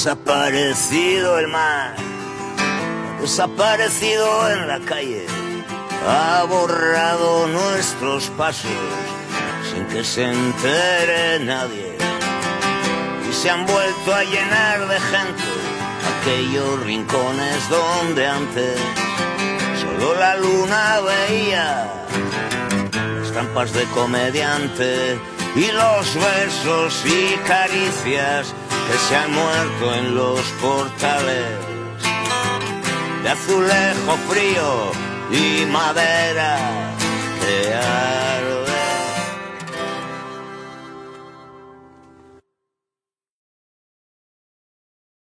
desaparecido el mar, desaparecido en la calle, ha borrado nuestros pasos sin que se entere nadie, y se han vuelto a llenar de gente aquellos rincones donde antes solo la luna veía estampas de comediante y los besos y caricias que se han muerto en los portales de azulejo frío y madera que arde.